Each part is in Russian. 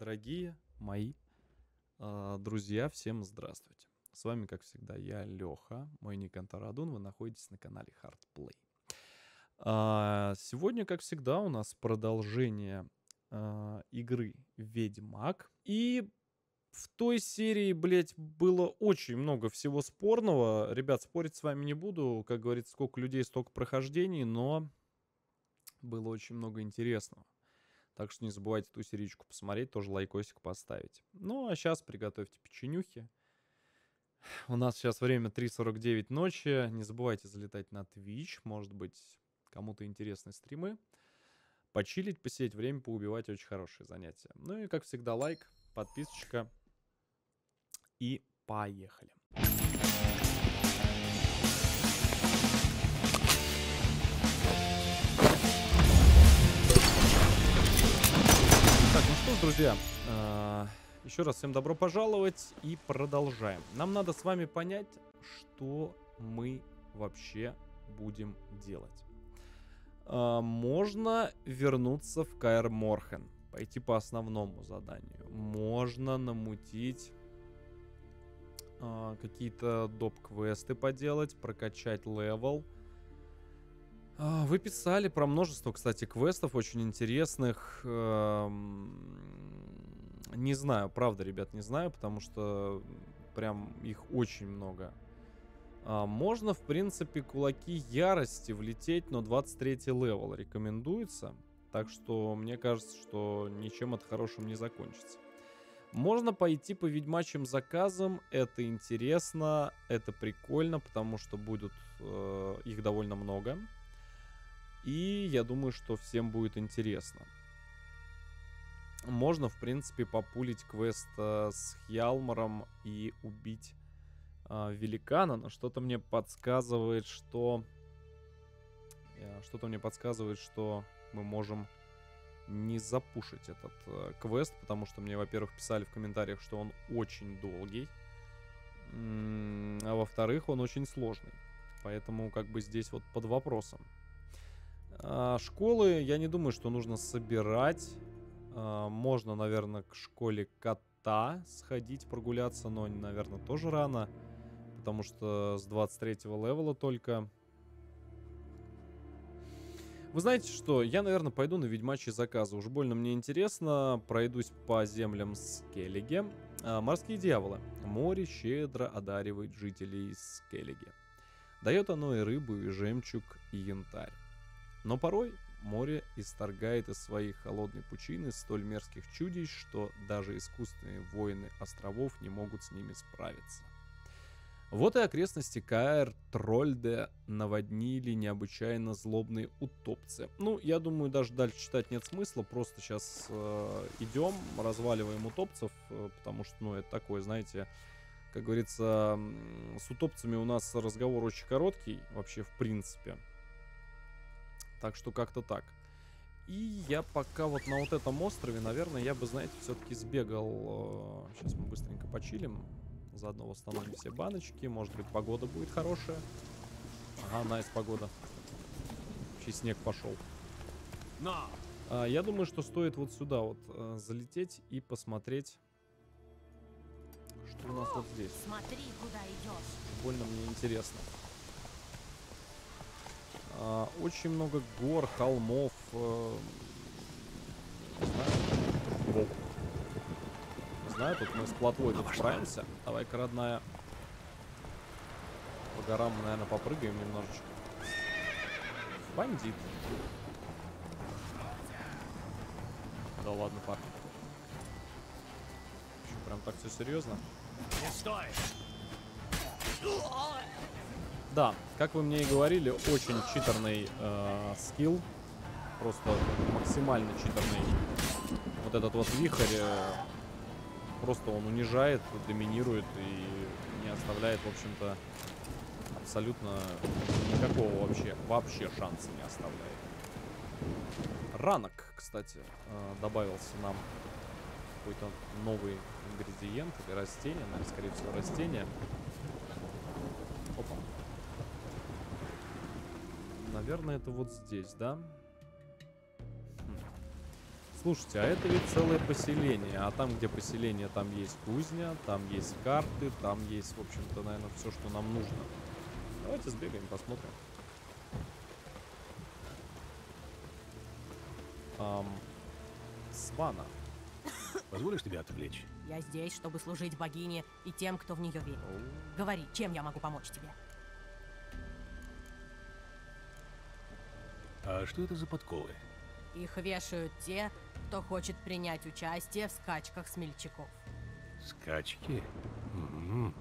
Дорогие мои друзья, всем здравствуйте. С вами, как всегда, я, Леха, мой ник Антарадун, вы находитесь на канале Hardplay. Сегодня, как всегда, у нас продолжение игры Ведьмак. И в той серии, блять, было очень много всего спорного. Ребят, спорить с вами не буду. Как говорится, сколько людей, столько прохождений, но было очень много интересного. Так что не забывайте ту серичку посмотреть, тоже лайкосик поставить. Ну, а сейчас приготовьте печенюхи. У нас сейчас время 3:49 ночи. Не забывайте залетать на Twitch. Может быть, кому-то интересны стримы. Почилить, посидеть время, поубивать — очень хорошее занятие. Ну и, как всегда, лайк, подписочка. И поехали. Так, ну что ж, друзья, еще раз всем добро пожаловать и продолжаем. Нам надо с вами понять, что мы вообще будем делать. Можно вернуться в Каэр Морhen, пойти по основному заданию. Можно намутить какие-то доп-квесты поделать, прокачать левел. Вы писали про множество, кстати, квестов очень интересных. Не знаю, правда, ребят, не знаю, потому что прям их очень много. Можно, в принципе, кулаки ярости влететь, но 23 левел рекомендуется. Так что мне кажется, что ничем это хорошим не закончится. Можно пойти по ведьмачьим заказам. Это интересно, это прикольно, потому что будут их довольно много. И я думаю, что всем будет интересно. Можно, в принципе, популить квест с Хьялмаром и убить великана. Но что-то мне подсказывает, что... мы можем не запушить этот квест. Потому что мне, во-первых, писали в комментариях, что он очень долгий. А во-вторых, он очень сложный. Поэтому как бы здесь вот под вопросом. Школы, я не думаю, что нужно собирать. Можно, наверное, к школе кота сходить, прогуляться, но, наверное, тоже рано, потому что с 23-го левела только. Вы знаете что? Я, наверное, пойду на ведьмачьи заказы. Уж больно мне интересно. Пройдусь по землям Скеллиги. Морские дьяволы. Море щедро одаривает жителей Скеллиги. Дает оно и рыбу, и жемчуг, и янтарь. Но порой море исторгает из своей холодной пучины столь мерзких чудищ, что даже искусственные воины островов не могут с ними справиться. Вот и окрестности Каэр Трольде наводнили необычайно злобные утопцы. Ну, я думаю, даже дальше читать нет смысла, просто сейчас идем, разваливаем утопцев, потому что, ну, это такое, знаете, как говорится, с утопцами у нас разговор очень короткий, вообще, в принципе. Так что как-то так. И я пока вот на вот этом острове, наверное, я бы, знаете, все-таки сбегал. Сейчас мы быстренько почилим. Заодно восстановим все баночки. Может быть, погода будет хорошая. Ага, найс погода. Вообще снег пошел. Я думаю, что стоит вот сюда вот залететь и посмотреть, что у нас вот здесь. Смотри, куда идешь. Больно мне интересно. Очень много гор, холмов. Не знаю, тут мы с плотвой тут справимся. Давай-ка, родная. По горам мы, наверное, попрыгаем немножечко. Бандит. Да ладно, парни. Что, прям так все серьезно? Не стой! Да, как вы мне и говорили, очень читерный скилл. Просто максимально читерный. Вот этот вот вихрь, просто он унижает, доминирует и не оставляет, в общем-то, абсолютно никакого вообще шанса не оставляет. Ранок, кстати, добавился нам какой-то новый ингредиент или растение, наверное, скорее всего, растение. Опа. Наверное, это вот здесь, да? Слушайте, а это ведь целое поселение. А там, где поселение, там есть кузня, там есть карты, там есть, в общем-то, наверное, все, что нам нужно. Давайте сбегаем, посмотрим. Свана. Позволишь тебе отвлечь? Я здесь, чтобы служить богине и тем, кто в нее верит. Говори, чем я могу помочь тебе? А что это за подковы? Их вешают те, кто хочет принять участие в скачках смельчаков. Скачки? М.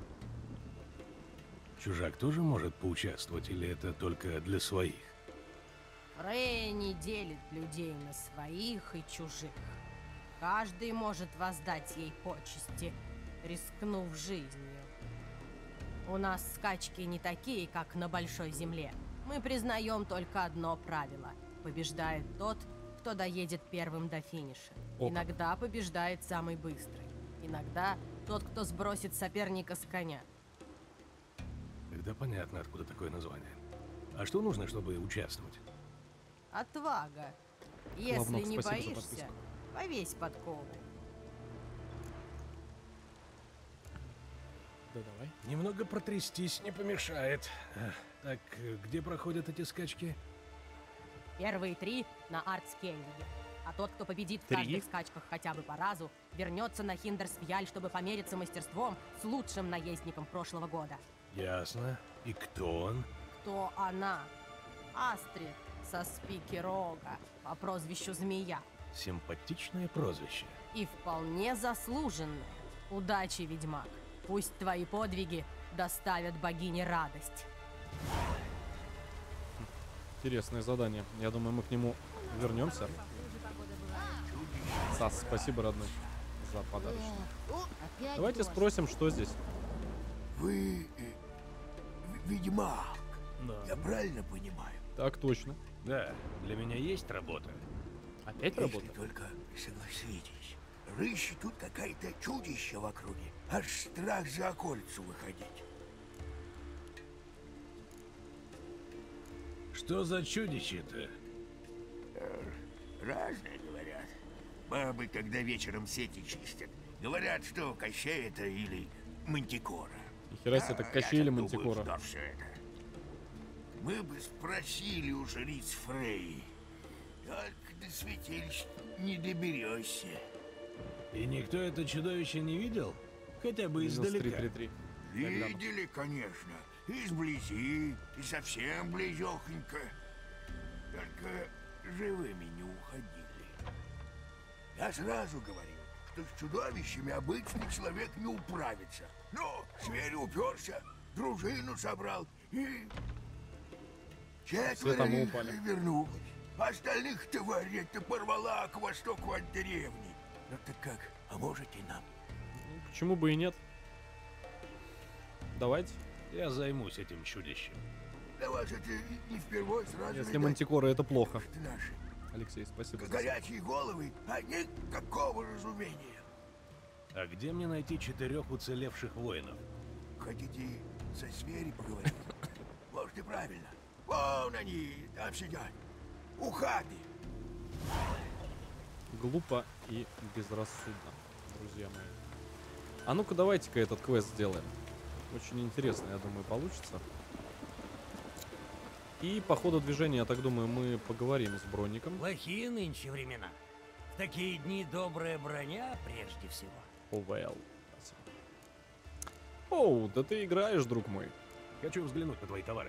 Чужак тоже может поучаствовать, или это только для своих? Фрея не делит людей на своих и чужих. Каждый может воздать ей почести, рискнув жизнью. У нас скачки не такие, как на Большой Земле. Мы признаем только одно правило. Побеждает тот, кто доедет первым до финиша. Опа. Иногда побеждает самый быстрый. Иногда тот, кто сбросит соперника с коня. Тогда понятно, откуда такое название. А что нужно, чтобы участвовать? Отвага. Если Лавнов, не спасибо за боишься, подписку. повесь подкову. Да давай. Немного протрястись не помешает. Так, где проходят эти скачки? Первые 3 на Артскенлиге. А тот, кто победит в 3? каждых скачках хотя бы по разу, вернется на Хиндерсфьяль, чтобы помериться мастерством с лучшим наездником прошлого года. Ясно. И кто он? Кто она? Астрид со Спики Рога по прозвищу Змея. Симпатичное прозвище. И вполне заслуженное. Удачи, ведьмак. Пусть твои подвиги доставят богине радость. Интересное задание. Я думаю, мы к нему вернемся. Сас, спасибо, родной, за подарочек. Давайте спросим, что здесь. Вы ведьмак, Да. я правильно понимаю? Так точно. Да, для меня есть работа. Опять Если работа? только согласитесь, рыщет тут какое-то чудище в округе. Аж страх за околицу выходить. Что за чудище-то? Разные говорят. Бабы, когда вечером сети чистят, говорят, что Кощей это или Мантикора. Нихера себе, так А, Кощей я или так Мантикора? думаю, что всё это. Мы бы спросили у жриц Фреи. Только до святилищ не доберешься. И никто это чудовище не видел? Хотя бы Минус издалека. 333. Я гляну. Видели, конечно. И сблизи, и совсем близехонько. Только живыми не уходили. Я сразу говорил, что с чудовищами обычный человек не управится. Но зверь уперся, дружину собрал и... Все Четверо там их упали. вернулось. Остальных тварей-то порвала к востоку от деревни. Ну так как, поможете нам? Ну, почему бы и нет? Давайте. Я займусь этим чудищем. Для вас это не впервой сразу. Если видать, Мантикора, это плохо. что наши. Алексей, спасибо за Горячие головы, а никакого разумения. А где мне найти 4 уцелевших воинов? Хотите со Свери поговорить? Может и правильно. Вон они, там сидят. У хаты. Глупо и безрассудно, друзья мои. А ну-ка давайте-ка этот квест сделаем. Очень интересно, я думаю, получится. И по ходу движения, я так думаю, мы поговорим с Бронником. Плохие нынче времена. В такие дни добрая броня прежде всего. ОВЛ. Спасибо. Оу, да ты играешь, друг мой. Хочу взглянуть на твои товары.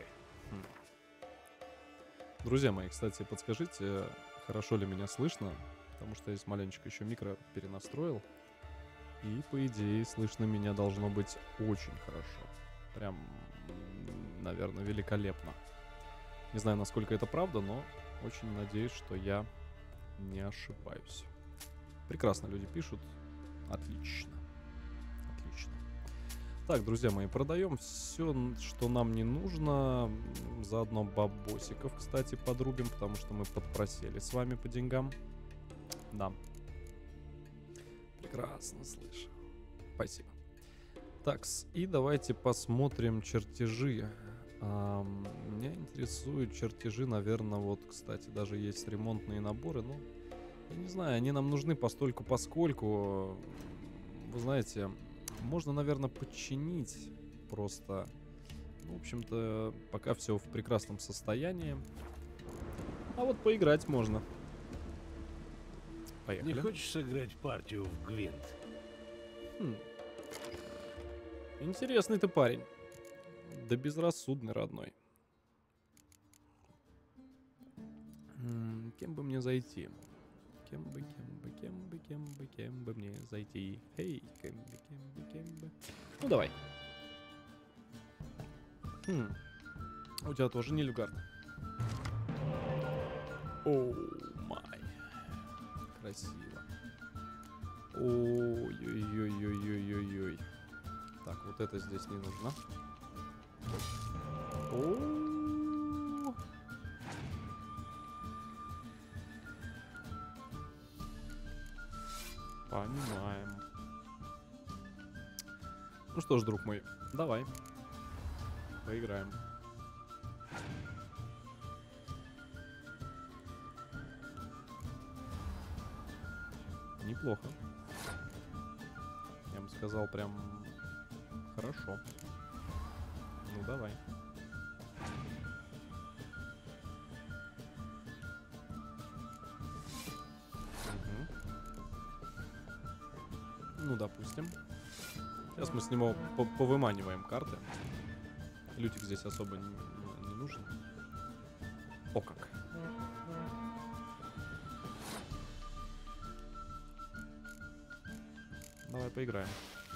Друзья мои, кстати, подскажите, хорошо ли меня слышно? Потому что я здесь маленечко еще микро перенастроил. И, по идее, слышно меня должно быть очень хорошо. Прям, наверное, великолепно. Не знаю, насколько это правда, но очень надеюсь, что я не ошибаюсь. Прекрасно люди пишут. Отлично. Отлично. Так, друзья мои, продаем все, что нам не нужно. Заодно бабосиков, кстати, подрубим, потому что мы подпросели с вами по деньгам. Да. Прекрасно слышу. Спасибо. Так, и давайте посмотрим чертежи. Меня интересуют чертежи, наверное, вот, кстати, даже есть ремонтные наборы, но Я не знаю, они нам нужны постольку-поскольку. Вы знаете, можно, наверное, подчинить просто. Ну, в общем-то, пока все в прекрасном состоянии. А вот поиграть можно. Не Поехали. хочешь сыграть партию в Гвинт? Интересный ты парень. Да безрассудный, родной. Кем бы мне зайти? Кем бы мне зайти? Эй, кем бы. Ну, давай. У тебя тоже Нильфгард. Оу, май. Красиво. Ой-ой-ой-ой-ой-ой-ой. Так, вот это здесь не нужно. О. Понимаем. Ну что ж, друг мой, давай. Поиграем. Неплохо. Я бы сказал, прям хорошо. Ну, давай. Угу. Ну, допустим. Сейчас мы с него повыманиваем карты. Лютик здесь особо не нужен. О как. Давай поиграем.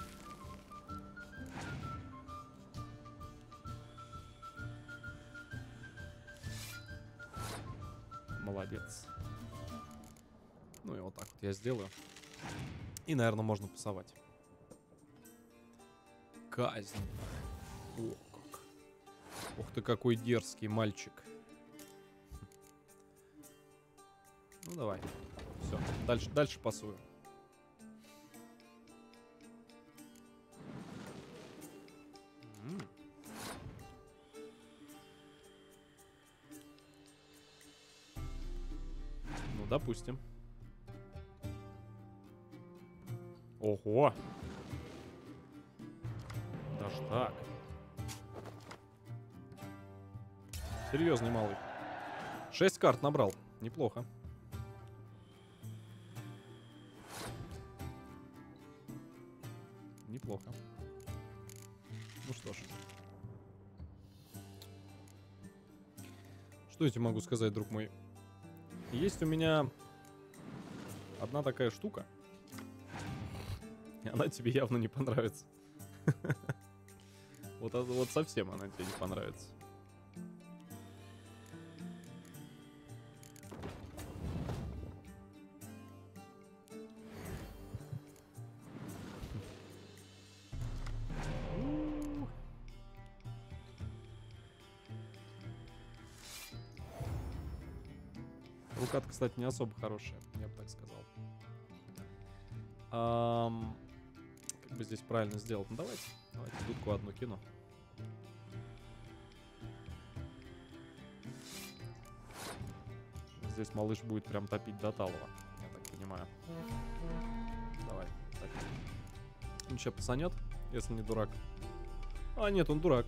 Молодец. Ну и вот так вот я сделаю. И, наверное, можно пасовать. Казнь. О, как. Ух ты, какой дерзкий мальчик. Ну, давай. Все, дальше пасую. Ну, допустим. Ого! Даже так. Серьезный малый. 6 карт набрал. Неплохо. Неплохо. Ну что ж. Что я тебе могу сказать, друг мой? Есть у меня одна такая штука. И она тебе явно не понравится. Вот совсем она тебе не понравится. Рука-то, кстати, не особо хорошая, я бы так сказал. Как бы здесь правильно сделать? Ну, давайте дудку одну кину. Здесь малыш будет прям топить до талого, я так понимаю. Давай, так. Он сейчас пасанет, если не дурак. А, нет, он дурак.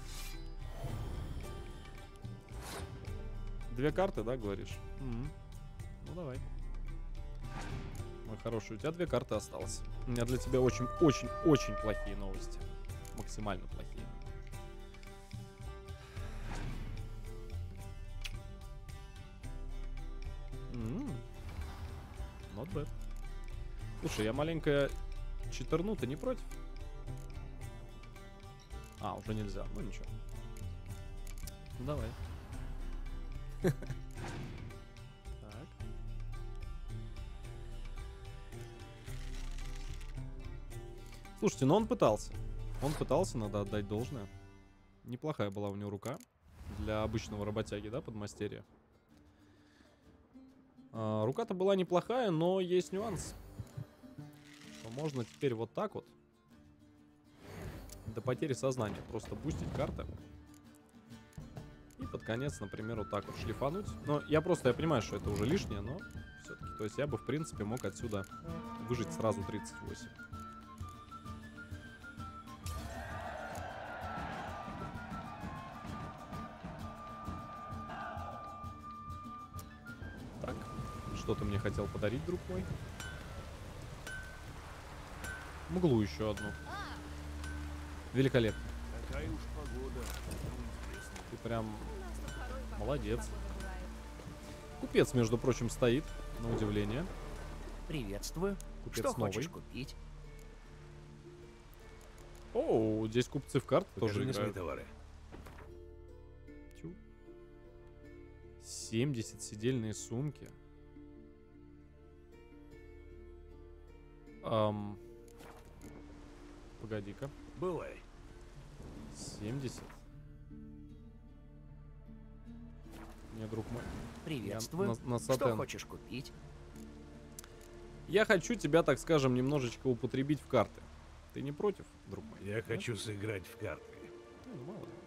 2 карты, да, говоришь? Ну, давай. Мой хороший, у тебя 2 карты осталось. У меня для тебя очень-очень-очень плохие новости. Максимально плохие. Not bad. Слушай, я маленько читерну, ты не против? А, уже нельзя. Ну, ничего. Ну, давай. Так. Слушайте, но он пытался. Он пытался, надо отдать должное. Неплохая была у него рука. Для обычного работяги, да, подмастерья. Рука-то была неплохая, но есть нюанс. Что можно теперь вот так вот до потери сознания просто бустить карты. И под конец, например, вот так вот шлифануть. Но я понимаю, что это уже лишнее, но все-таки. То есть я бы, в принципе, мог отсюда выжить сразу 38. Так, что ты мне хотел подарить, друг мой? Мглу еще одну. Великолепно. Какая уж погода. Интересно. Ты прям молодец. Купец, между прочим, стоит, на удивление. Приветствую. Купец Что новый. хочешь купить? О, здесь купцы в карты Покажи тоже мне свои играют. товары. Тю. 70 сидельные сумки. Погоди-ка. Бывай. 70. Не, друг мой. Приветствую. на Что сатен. хочешь купить? Я хочу тебя, так скажем, немножечко употребить в карты. Ты не против, друг мой? Я хочу сыграть в карты. Ну, мало ли.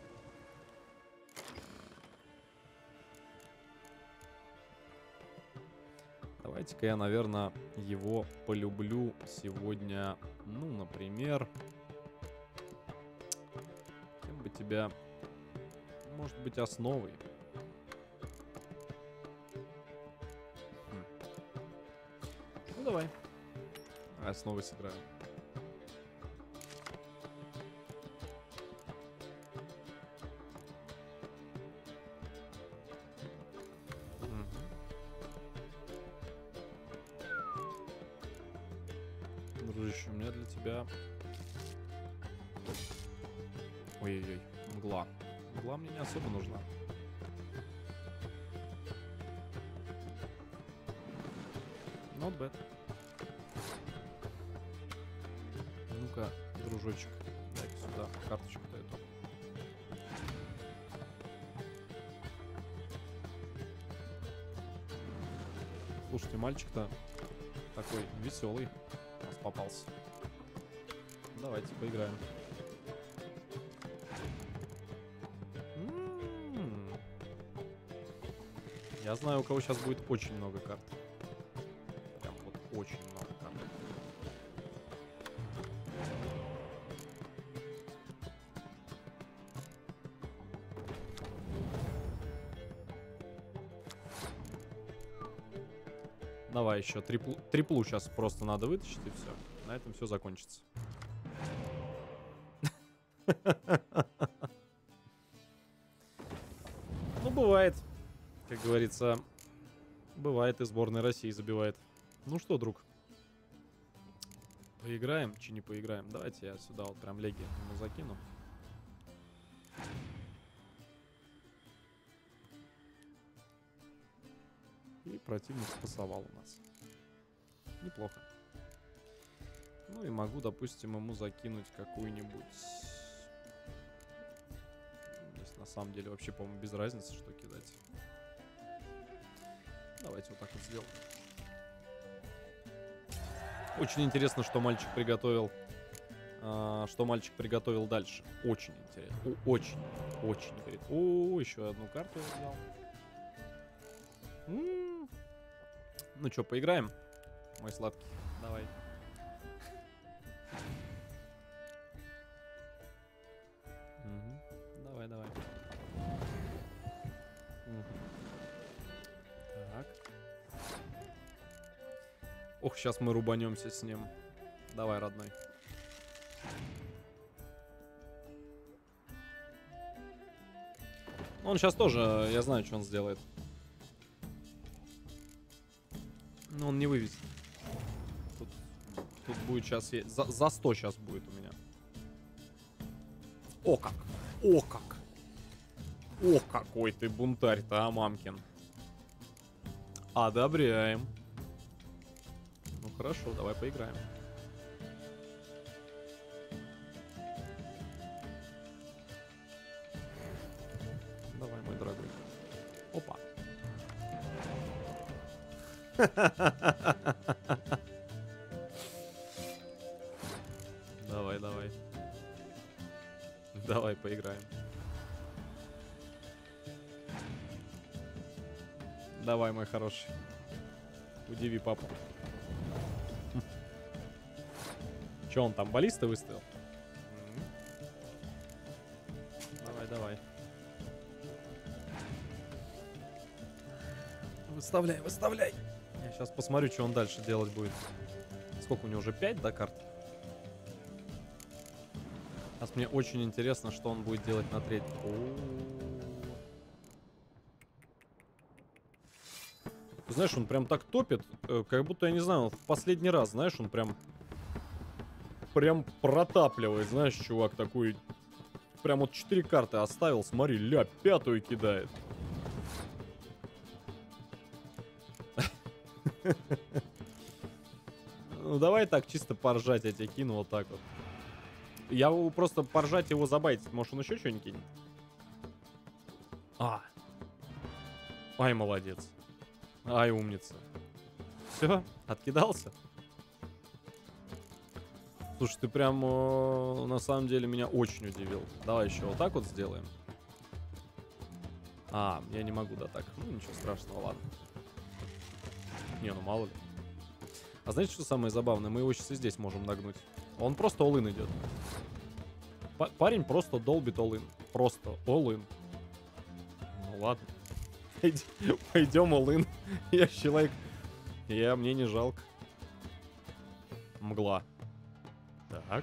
Давайте-ка я, наверное, его полюблю сегодня. Ну, например, кем бы тебя, может быть, основой. Ну, давай. Основой сыграю. Дружище, у меня для тебя... Ой-ой-ой, мгла. Мгла мне не особо нужна. Not bad. Ну-ка, дружочек, дай-ка сюда карточку-то эту. Слушайте, мальчик-то такой веселый у нас попался. Давайте поиграем. Я знаю, у кого сейчас будет очень много карт. Прям вот очень много карт. Давай еще триплу сейчас просто надо вытащить и все. На этом все закончится. Ну, бывает. Как говорится, бывает, и сборная России забивает. Ну что, друг? Поиграем, чи не поиграем? Давайте я сюда вот прям леги ему закину. И противник спасовал у нас. Неплохо. Ну и могу, допустим, ему закинуть какую-нибудь... Здесь на самом деле вообще, по-моему, без разницы, что кидать. Давайте вот так вот сделаем. Очень интересно, что мальчик приготовил. Что мальчик приготовил дальше. Очень интересно. Очень, очень. Говорит. О, еще одну карту я взял. Ну что, поиграем? Мой сладкий. Давай. Давай, давай. Так. Ох, сейчас мы рубанемся с ним. Давай, родной. Он сейчас тоже, я знаю, что он сделает. Но он не вывезет. Тут будет сейчас... За 100 сейчас будет у меня. О как! О как! О, какой ты бунтарь-то, а, мамкин. Одобряем. Ну хорошо, давай поиграем. Давай, мой дорогой. Опа. Давай, давай. Давай поиграем. Давай, мой хороший. Удиви папу. Че он там, баллисты выставил? Давай, давай. Выставляй, выставляй. Я сейчас посмотрю, что он дальше делать будет. Сколько у него уже? 5, да, карт? Сейчас мне очень интересно, что он будет делать на третьем. Ты знаешь, он прям так топит, как будто, я не знаю, в последний раз, знаешь, он прям протапливает, знаешь, чувак такой. Прям вот 4 карты оставил, смотри, ля, 5-ю кидает. Ну давай так, чисто поржать я тебе кину вот так вот. Я просто поржать его забайтить, может он еще что-нибудь кинет? Ай, молодец. Ай, умница. Все, откидался? Слушай, ты прям на самом деле меня очень удивил. Давай еще вот так вот сделаем. Я не могу, да, так. Ну, ничего страшного, ладно. Не, ну мало ли. А знаете, что самое забавное? Мы его сейчас и здесь можем нагнуть. Он просто all-in идет. Парень просто долбит all-in. Просто all-in. Ну ладно. Пойдем all-in. Я человек. Мне не жалко. Мгла. Так.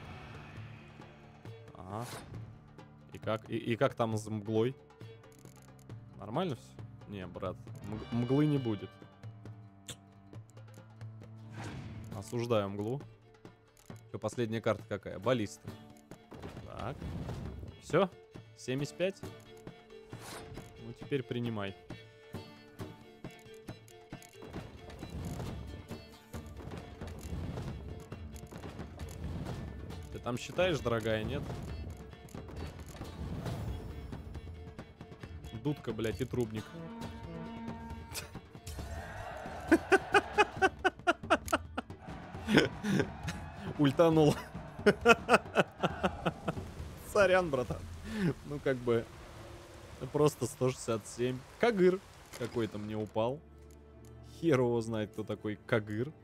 Ага. И как там с мглой? Нормально все? Не, брат. Мглы не будет. Осуждаю мглу. Что, последняя карта какая? Баллиста. Так. Все? 75? Ну, теперь принимай. Ты там считаешь, дорогая, нет? Дудка, блядь, и трубник. Ультанул. Сорян, братан. Ну, как бы... Просто 167. Кагыр какой-то мне упал. Хер его знает, кто такой Кагыр.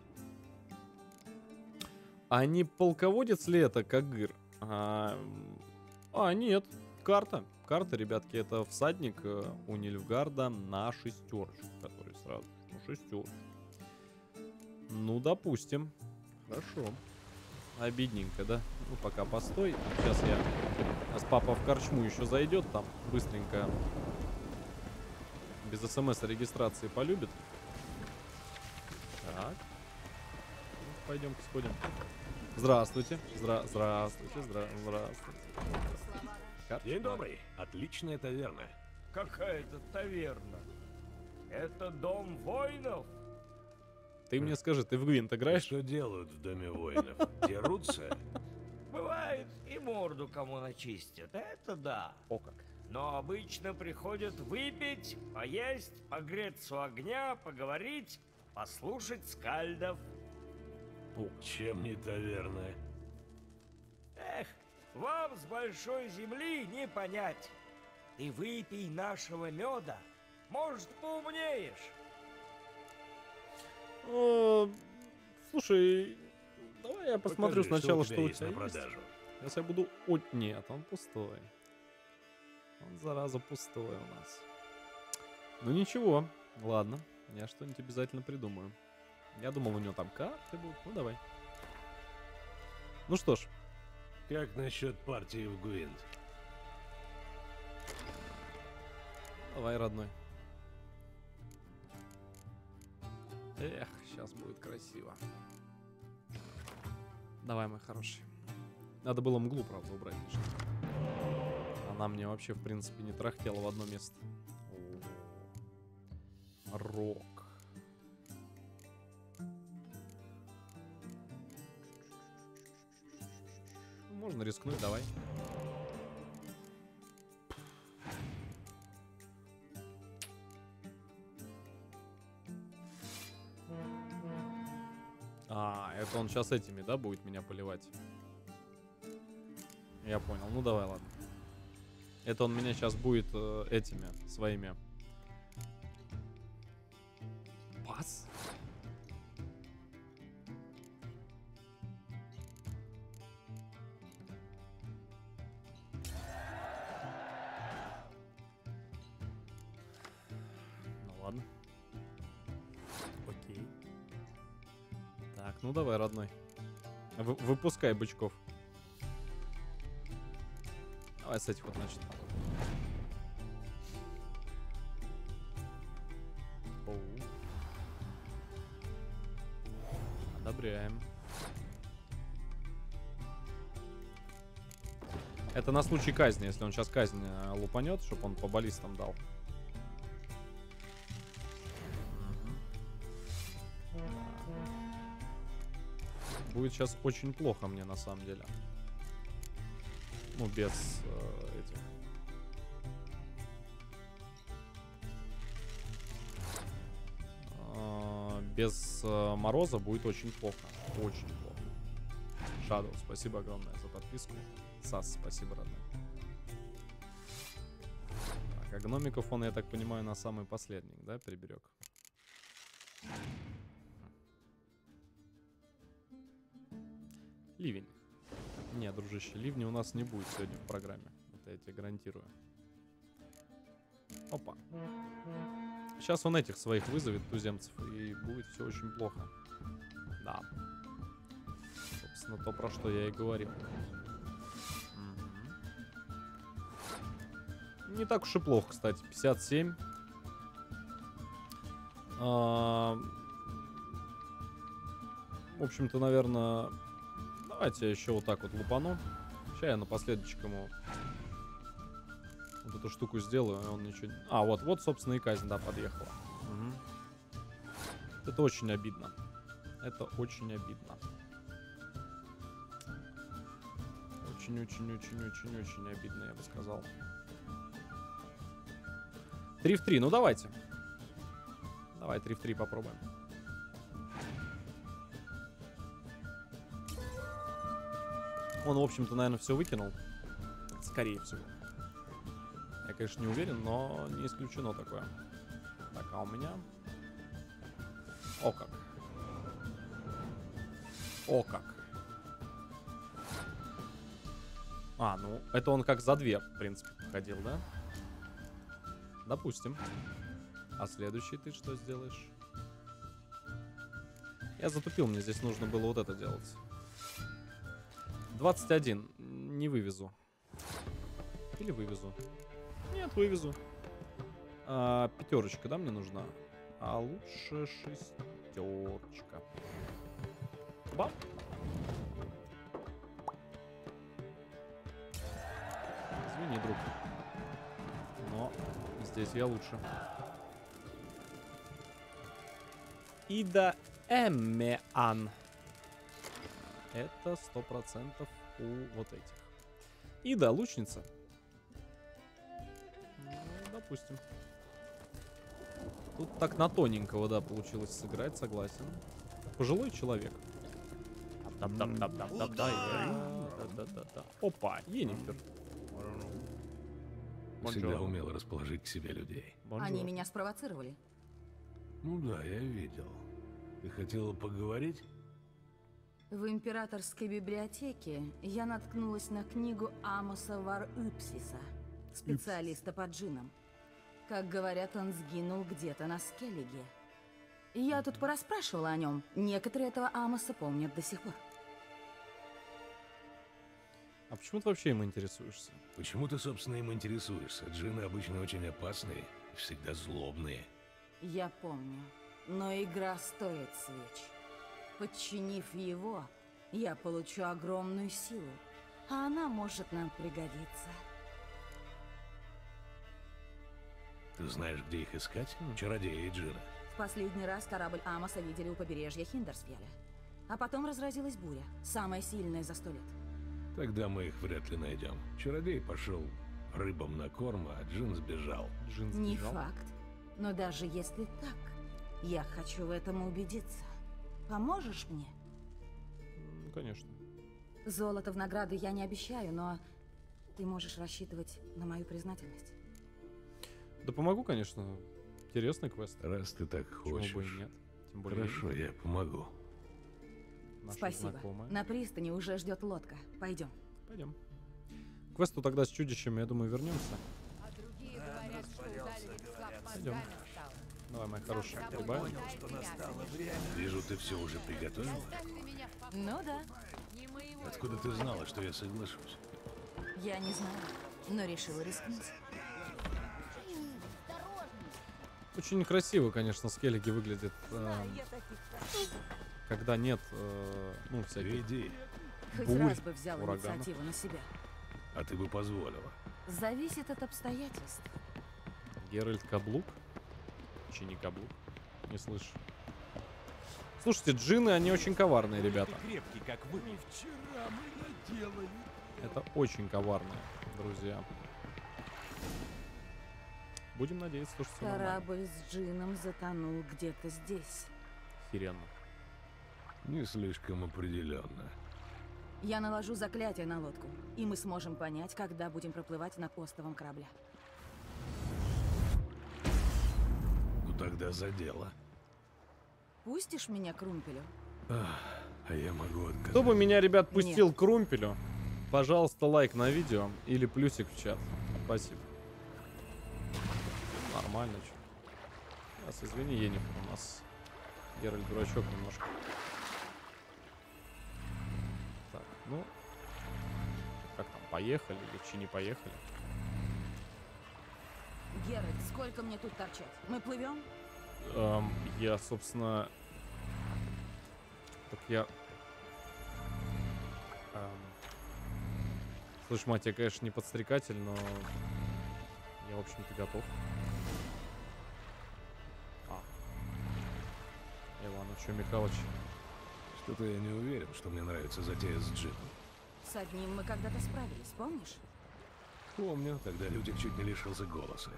А не полководец ли это Кагыр? Нет. Карта. Карта, ребятки, это всадник у Нильфгарда на 6, который сразу. Ну, 6. Ну, допустим. Хорошо. Обидненько, да? Ну, пока постой. Сейчас папа в корчму еще зайдет там. Быстренько. Без смс-регистрации полюбит. Так. Пойдем-ка сходим. Здравствуйте. Здравствуйте. Здравствуйте. День добрый. Отличная таверна. Какая-то таверна. Это дом воинов. Ты мне скажи, ты в Гвинт играешь? Что делают в доме воинов? Дерутся? Бывает, и морду кому начистят. Это да. О как. Но обычно приходят выпить, поесть, погреться у огня, поговорить, послушать скальдов. Чем не таверна? Эх, вам с большой земли не понять. Ты выпей нашего меда, может, поумнеешь. Слушай, давай я посмотрю Покажи, сначала, что у есть тебя на есть. продажу. Сейчас я буду... Нет, он пустой. Он, зараза, пустой у нас. Ну ничего, ладно. Я что-нибудь обязательно придумаю. Я думал, у него там карты будут. Ну давай. Ну что ж. Как насчет партии в Гвинт? Давай, родной. Эх, сейчас будет красиво. Давай, мой хороший. Надо было мглу, правда, убрать лишнее. Она мне вообще, в принципе, не трахтела в одно место. Рок. Можно рискнуть, давай. Это он сейчас этими, да, будет меня поливать? Я понял. Ну давай, ладно. Это он меня сейчас будет этими своими Вас? Ну ладно. Окей. Так, ну давай, родной. Выпускай бычков. Давай с этих вот начнем. Одобряем. Это на случай казни, если он сейчас казнь лупанет, чтобы он по баллистам дал. Будет сейчас очень плохо мне на самом деле. Ну, без этих. Без мороза будет очень плохо. Очень плохо. Shadow, спасибо огромное за подписку. Сас, спасибо, родной. Так, а гномиков он, я так понимаю, на самый последний, да, приберег? Ливень. Не, дружище, ливня у нас не будет сегодня в программе. Это я тебе гарантирую. Опа. Сейчас он этих своих вызовет, туземцев, и будет все очень плохо. Да. Собственно, то, про что я и говорил. Не так уж и плохо, кстати. 57. В общем-то, наверное... Давайте я еще вот так вот лупану. Сейчас я напоследочек ему вот эту штуку сделаю, и он ничего не... А, вот, собственно, и казнь, да, подъехала. Угу. Это очень обидно. Это очень обидно. Очень-очень-очень-очень-очень обидно, я бы сказал. 3 в 3, ну давайте. Давай 3 в 3 попробуем. Он, в общем-то, наверное, все выкинул. Скорее всего. Я, конечно, не уверен, но не исключено такое. Так, а у меня... О как. О как. А, ну, это он как за 2, в принципе, ходил, да? Допустим. А следующий ты что сделаешь? Я затупил, мне здесь нужно было вот это делать. 21. Не вывезу. Или вывезу? Нет, вывезу. 5, да, мне нужна? А лучше 6. Бам. Извини, друг. Но здесь я лучше. Ида Эммеан. Это 100% у вот этих. Ида, лучница. Ну, допустим. Тут так на тоненького, да, получилось сыграть, согласен. Пожилой человек. Да. Опа, Йеннифер. Всегда умел расположить к себе людей. Они меня спровоцировали. Ну да, я видел. Ты хотела поговорить? В императорской библиотеке я наткнулась на книгу Амоса Вар-Ипсиса, специалиста по джиннам. Как говорят, он сгинул где-то на Скеллиге. Я тут порасспрашивала о нем. Некоторые этого Амоса помнят до сих пор. А почему ты вообще им интересуешься? Почему ты, собственно, им интересуешься? Джинны обычно очень опасные, всегда злобные. Я помню, но игра стоит свеч. Подчинив его, я получу огромную силу, а она может нам пригодиться. Ты знаешь, где их искать? Чародеи и джинны. В последний раз корабль Амоса видели у побережья Хиндерсфеля. А потом разразилась буря, самая сильная за 100 лет. Тогда мы их вряд ли найдем. Чародей пошел рыбам на корм, а джин сбежал. Не факт. Но даже если так, я хочу в этом убедиться. Поможешь мне? Конечно. Золото в награды я не обещаю, но ты можешь рассчитывать на мою признательность. Да помогу, конечно. Интересный квест. Раз ты так Почему бы и хочешь. нет? Тем более Хорошо, я помогу. наши Спасибо. знакомые. На пристани уже ждет лодка. Пойдем. Пойдем. К квесту тогда с чудищами, я думаю, вернемся. А другие говорят, что ударили Пойдем. Давай, моя хорошая, прибавим. Вижу, ты все уже приготовил. Ну да, Откуда ты знала, что я соглашусь? я не знаю, но решила рискнуть. Очень красиво, конечно, скеллиги выглядят, когда нет, ну, всяких... Веди. Хоть бурь, раз бы взял ураганов. инициативу на себя. А ты бы позволила. Зависит от обстоятельств. Геральт Каблук? Чи не Каблук? Не слышу. Слушайте, джинны, они очень коварные, ребята. Крепкий, как вы. Это очень коварные, друзья. Будем надеяться, что все нормально. Корабль с джином затонул где-то здесь. Охеренно. Не слишком определенно. Я наложу заклятие на лодку, и мы сможем понять, когда будем проплывать над островом корабля. Ну тогда за дело. Пустишь меня к румпелю? А я могу отказать. Кто бы меня, ребят, пустил к румпелю, пожалуйста, лайк на видео или плюсик в чат. Спасибо. Нормально, чё. Сейчас, извини, Енифер, у нас Геральт дурачок немножко. Так, ну... Как там, поехали или чи не поехали? Геральт, сколько мне тут торчать? Мы плывем? Я, собственно... Так я... Слушай, мать, я, конечно, не подстрекатель, но... Я, в общем-то, готов. Иванович Михайлович. Что-то я не уверен, что мне нравится затея с джином. С одним мы когда-то справились, помнишь? Помню, тогда Лютик чуть не лишился голоса.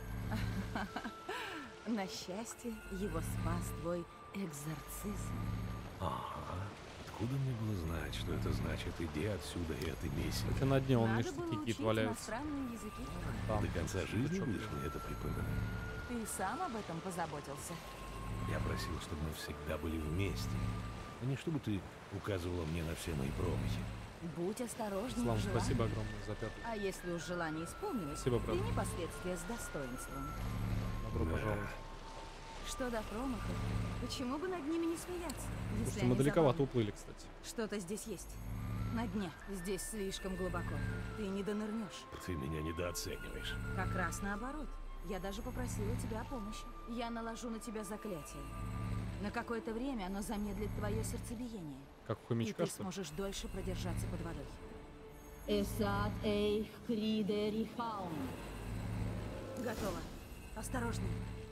На счастье, его спас твой экзорцизм. Ага. Откуда мне было знать, что это значит? Иди отсюда и отымейся. Хотя на дне он Надо ништяки было какие-то учить валяются. иностранные языки. Там До конца жизни дурачок будешь лежит. мне это припоминать? Ты сам об этом позаботился. Я просил, чтобы мы всегда были вместе. А не чтобы ты указывала мне на все мои промахи. Будь осторожней Слава, в желании. спасибо огромное за пятый. А если уж желание исполнилось, Спасибо, брат. прими последствия с достоинством. Добро Да. пожаловать. Что до промахов, почему бы над ними не смеяться, если Слушайте, они мы далековато забавны? уплыли, кстати. Что-то здесь есть. На дне. Здесь слишком глубоко. Ты не донырнешь. Ты меня недооцениваешь. Как раз наоборот. Я даже попросила тебя о помощи. Я наложу на тебя заклятие. На какое-то время оно замедлит твое сердцебиение. Как у И хомячка, ты что ли? сможешь дольше продержаться под водой. Эсат эйх кридерихаун. Готово. Осторожней.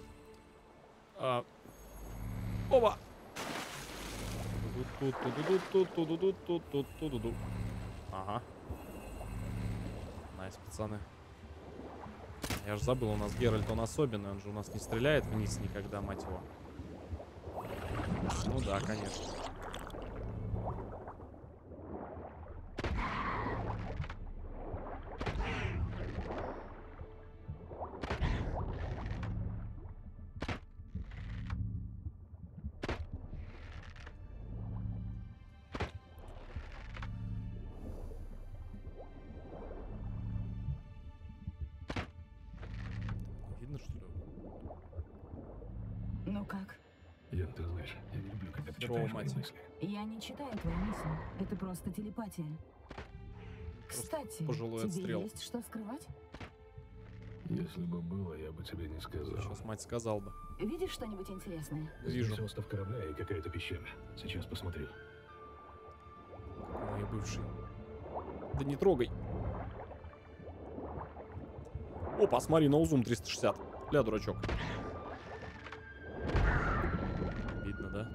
Оба! Ту-ду-ду-ду-ду-ду-ду-ду-ду-ду-ду-ду-ду-ду. Ага. Найс, пацаны. Я же забыл, у нас Геральт, он особенный, он же у нас не стреляет вниз никогда, мать его. Ну да, конечно. Видно, что ли? Ну как? Ян, ты знаешь, я не люблю, когда ты Здорово, читаешь мои мать. мысли. Я не читаю твои мысли. Это просто телепатия. Кстати, пожилой тебе отстрел. есть что скрывать? Если бы было, я бы тебе не сказал. Сейчас мать сказал бы. Видишь что-нибудь интересное? Вижу. Здесь остов корабля и какая-то пещера. Сейчас посмотрю. Мой бывший. Да не трогай. Опа, смотри, на узум 360. Ля, дурачок. Видно, да?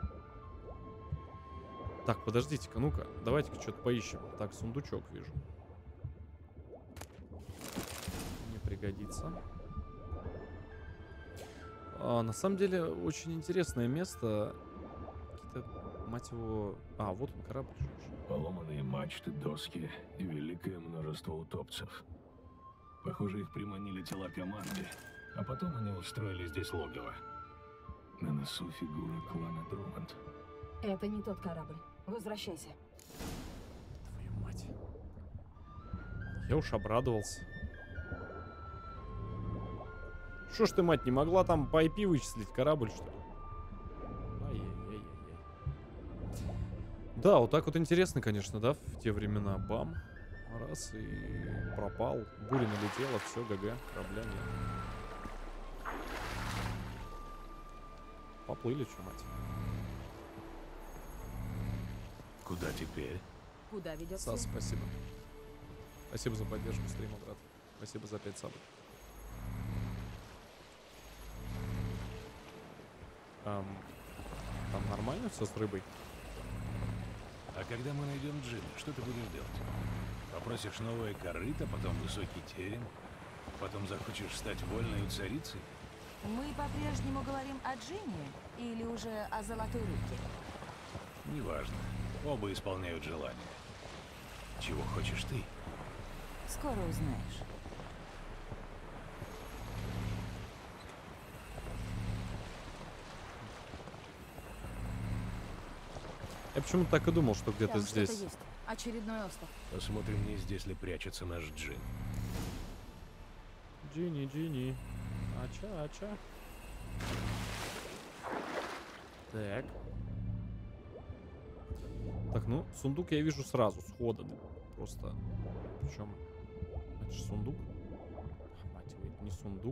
Так, подождите-ка, ну-ка. Давайте-ка что-то поищем. Так, сундучок вижу. Не пригодится. На самом деле, очень интересное место. Какие-то, мать его... А, вот он, корабль же уже. Поломанные мачты, доски и великое множество утопцев. Похоже, их приманили тела команды, а потом они устроили здесь логово. На носу фигура клана Друмонд. Это не тот корабль. Возвращайся. Твою мать. Я уж обрадовался. Что ж ты, мать, не могла там по IP вычислить корабль, что ли? Ай-яй-яй-яй. Да, вот так вот интересно, конечно, да, в те времена. Бам. Раз и пропал. Буря налетела, все, ГГ, корабля нет. Поплыли, чё, мать. Куда теперь? Куда ведет Сас, свет? спасибо. Спасибо за поддержку стрима, брат. Спасибо за 5 сабок. Там нормально все с рыбой? А когда мы найдем Джина, что ты будешь делать? Попросишь новое корыто, потом высокий терем, потом захочешь стать вольной царицей? Мы по-прежнему говорим о Джине или уже о золотой рыбке? Неважно. Оба исполняют желания. Чего хочешь ты? Скоро узнаешь. Я почему-то так и думал, что где-то Там здесь. что-то есть. Очередной остров. Посмотрим, не здесь ли прячется наш Джин. Джинни, Джинни. Ача, ача. Так. Так, ну, сундук я вижу сразу, схода. Просто. Причем. Это же сундук. Мать его, это не сундук.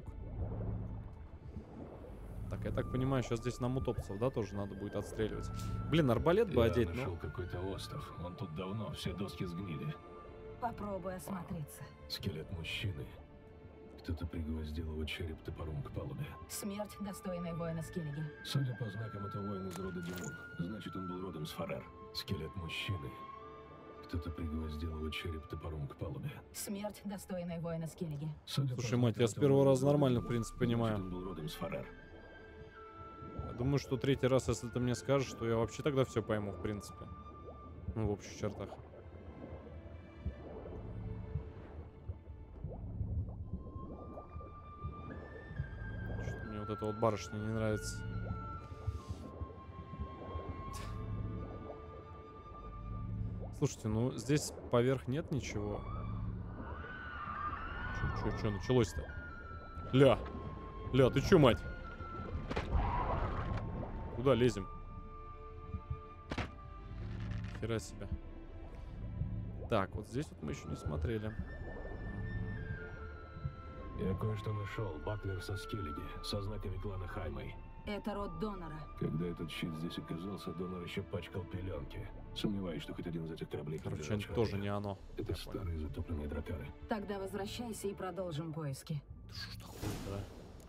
Так, я так понимаю, сейчас здесь нам утопцев, да, тоже надо будет отстреливать. Блин, арбалет бы Я одеть, нашел но... какой-то остров. Он тут давно, все доски сгнили. Попробуй осмотреться. Скелет мужчины. Кто-то пригвоздил его череп топором к палубе. Смерть, достойная воина Скеллиги. Судя по знакам, это воин из рода Димон. Значит, он был родом с Фарер. Скелет мужчины. Кто-то пригвоздил его череп топором к палубе. Смерть, достойная воина Скеллиги. Судя по Слушай, мать, я с знакам, первого это раза воин из нормально, рода в принципе, Димон. понимаю. Значит, он был родом с Фарер. Я думаю, что третий раз, если ты мне скажешь, то я вообще тогда все пойму, в принципе. Ну, в общих чертах. Что-то мне вот эта вот барышня не нравится. Слушайте, ну здесь поверх нет ничего. Чё началось-то? Ля, ты чё, мать? Куда лезем? Хера себе. Так, вот здесь вот мы еще не смотрели. Я кое-что нашел. Баклер со Скеллиги, со знаками клана Хаймой. Это род донора. Когда этот щит здесь оказался, Донор еще пачкал пеленки. Сомневаюсь, что хоть один из этих кораблей Короче, принадлежал тоже человеку. не оно. Это Я понял. старые затопленные дракары. Тогда возвращайся и продолжим поиски. Да что ж такое-то, а?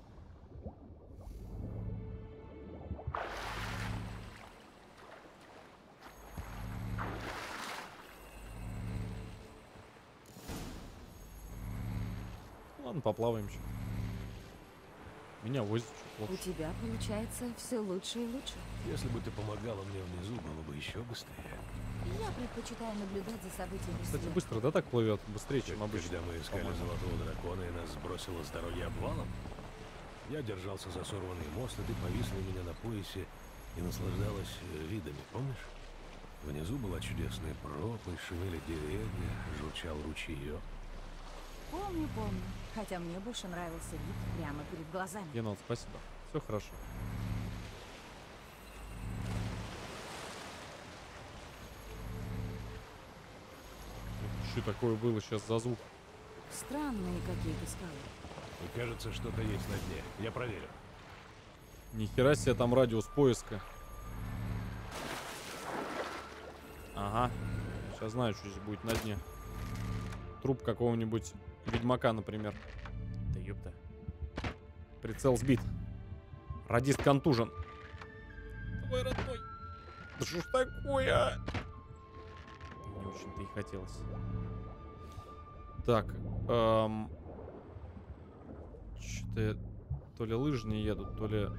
Ладно, поплаваем еще. Меня возят чуть У лучше. тебя получается все лучше и лучше. Если бы ты помогала мне внизу, было бы еще быстрее. Я предпочитаю наблюдать за событиями Кстати, сверху. быстро, да, так плывет? Быстрее, чем обычно. Когда мы искали по-моему. золотого дракона и нас сбросило с дороги обвалом, я держался за сорванный мост, и ты повисла у меня на поясе и наслаждалась видами, помнишь? Внизу была чудесная пропасть, шумели деревья, журчал ручеек. Помню. Хотя мне больше нравился вид прямо перед глазами. Енот, спасибо. Все хорошо. Что такое было сейчас за звук? Странные какие-то скалы. И кажется, что-то есть на дне. Я проверю. Ни хера себе там радиус поиска. Ага. Сейчас знаю, что здесь будет на дне. Труп какого-нибудь ведьмака, например. Да ёпта. Прицел сбит. Радист контужен. Давай, родной. Да что ж такое? Не очень-то и хотелось. Так. Что-то то ли лыжи не едут, то ли...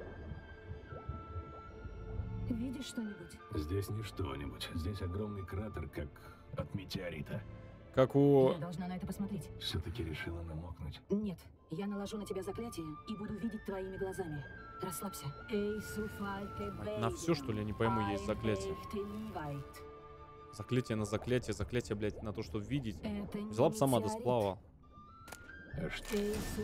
Видишь что-нибудь? Здесь не что-нибудь. Здесь огромный кратер, как от метеорита. Как у... Я должна на это посмотреть. Все-таки решила намокнуть. Нет, я наложу на тебя заклятие и буду видеть твоими глазами. Расслабься. На все, что ли, я не пойму, есть заклятие. Заклятие, заклятие, блядь, на то, чтобы видеть. Взяла бы сама, да сплава. А что?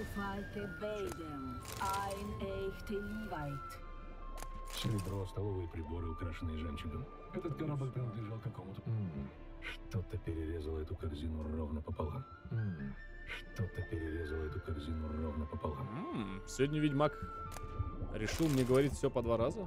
Серебро, столовые приборы, украшенные жемчугом. Этот корабль принадлежал какому-то... Что-то перерезало эту корзину ровно пополам. Что-то перерезало эту корзину ровно пополам. Сегодня ведьмак решил мне говорить все по 2 раза.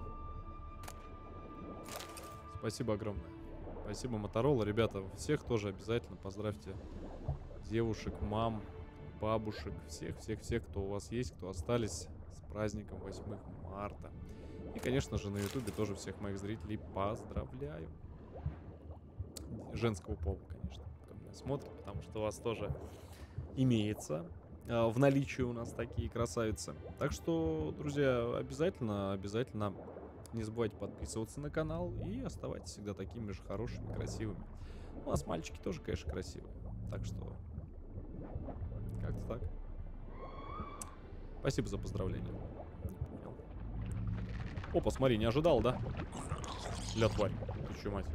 Спасибо огромное. Спасибо, Моторола. Ребята, всех тоже обязательно поздравьте. Девушек, мам, бабушек, всех, кто у вас есть, кто остались, с праздником 8 марта. И, конечно же, на ютубе тоже всех моих зрителей поздравляю. Женского пола, конечно, кто меня смотрит, потому что у вас тоже имеется в наличии у нас такие красавицы. Так что, друзья, обязательно не забывайте подписываться на канал и оставайтесь всегда такими же хорошими, красивыми. У нас мальчики тоже, конечно, красивые. Так что, как-то так. Спасибо за поздравление. Понял. Опа, смотри, не ожидал, да? Ля, тварь. Ты чё, мать?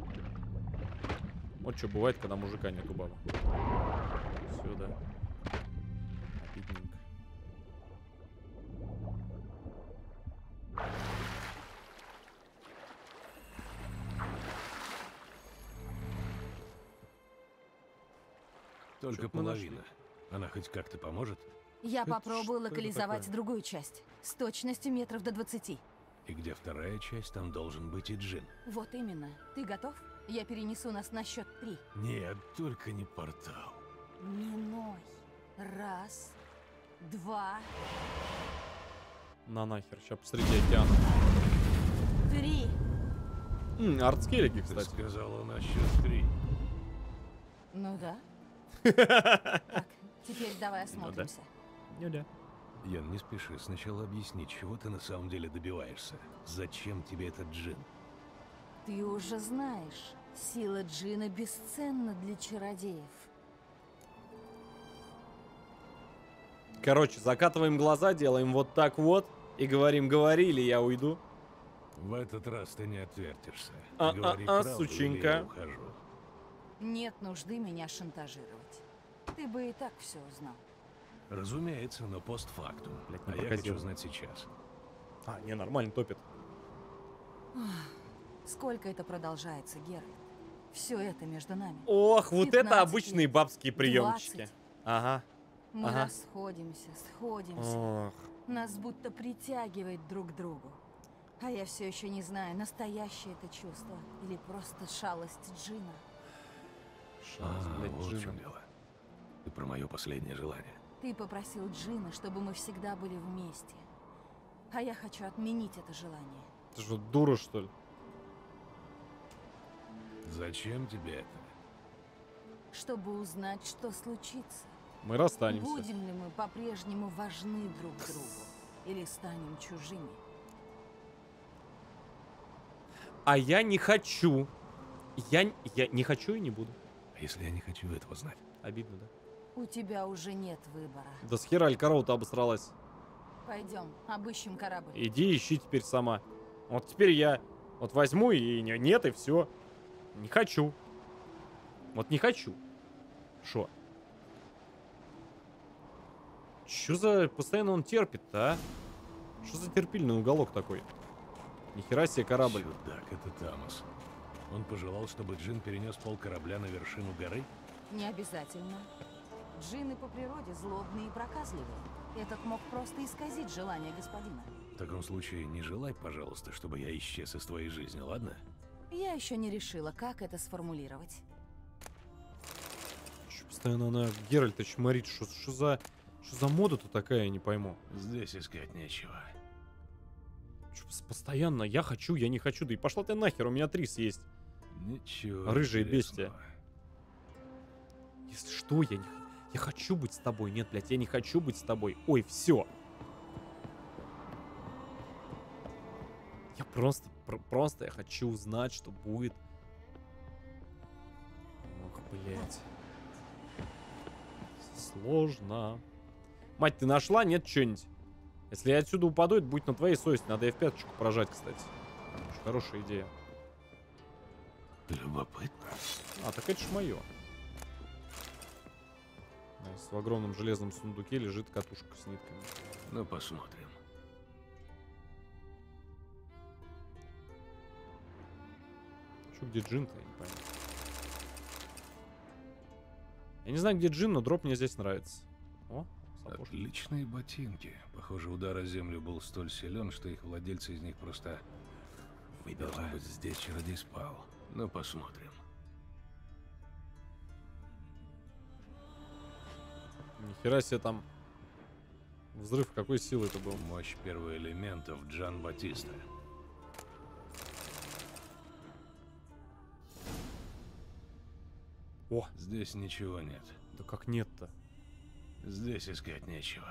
Вот что бывает, когда мужика нету, бабы. Сюда. Обидненько. Только половина. Она хоть как-то поможет? Я попробую что это локализовать такое? другую часть. С точностью метров до 20. И где вторая часть, там должен быть и Джин. Вот именно. Ты готов? Я перенесу нас на счет 3. Нет, только не портал. Миной. 1, 2, На нахер, сейчас посреди океана. 3. Артскеллиги, Ты кстати. сказала на счет 3. Ну да. Так, теперь давай осмотримся. Ну-да. Ян, не спеши. Сначала объясни, чего ты на самом деле добиваешься. Зачем тебе этот Джин? Ты уже знаешь, сила Джина бесценна для чародеев. Короче, закатываем глаза, делаем вот так вот и говорим, говори, или я уйду. В этот раз ты не отвертишься. А, Говори а, правду, сученька. или я ухожу. Нет нужды меня шантажировать. Ты бы и так все узнал. Разумеется, но постфактум. Блядь, не А я проходил. хочу знать сейчас. А, не, нормально, топит. Сколько это продолжается, Геральт? Все это между нами. Ох, вот 15 это обычные лет, бабские приемчики. 20. Ага. Мы Ага. расходимся, сходимся. Ох. Нас будто притягивает друг к другу. А я все еще не знаю, настоящее это чувство или просто шалость Джина. Шанс, блядь, вот в Джина. чем дело. Ты про мое последнее желание. Ты попросил Джина, чтобы мы всегда были вместе. А я хочу отменить это желание. Ты что, дура, что ли? Зачем тебе это? Чтобы узнать, что случится. Мы расстанемся. Будем ли мы по-прежнему важны друг другу? Или станем чужими? А я не хочу. Я не хочу и не буду. А если я не хочу этого знать? Обидно, да? У тебя уже нет выбора. Да с хера Алькарау-то обосралась. Пойдем, обыщем корабль. Иди ищи теперь сама. Вот теперь я вот возьму и нет, и все. Не хочу. Вот не хочу. Шо? Чё за... Постоянно он терпит-то, а? Что за терпильный уголок такой? Нихера себе корабль. Чудак, это Тамос. Он пожелал, чтобы Джин перенес пол корабля на вершину горы? Не обязательно. Джинны по природе злобные и проказливые. Этот мог просто исказить желание господина. В таком случае не желай, пожалуйста, чтобы я исчез из твоей жизни, ладно? Я еще не решила, как это сформулировать. Чё постоянно она Геральта чморит? Что за мода-то такая, я не пойму. Здесь искать нечего. Чё, постоянно я хочу, я не хочу. Да и пошла ты нахер, у меня 3 есть. Ничего. Рыжая интересного. бестия. Если что, я хочу быть с тобой. Нет, блядь, я не хочу быть с тобой. Ой, все. Я просто я хочу узнать, что будет. Ох, блядь. Сложно. Мать, ты нашла? Нет, что-нибудь? Если я отсюда упаду, это будет на твоей совести. Надо F5 прожать, кстати. Очень хорошая идея. Любопытно. А, так это ж мое. В огромном железном сундуке лежит катушка с нитками. Ну, посмотрим. Чё, где Джин-то, я не пойму. Я не знаю, где Джин, но дроп мне здесь нравится. О, сапожки. Отличные ботинки. Похоже, удар о землю был столь силен, что их владельцы из них просто... Должно быть, здесь чародей спал. Ну, посмотрим. Нихера себе там взрыв, какой силы это был. Мощь первого элемента в Джан Батиста. О, Здесь ничего нет. да как нет-то? Здесь искать нечего.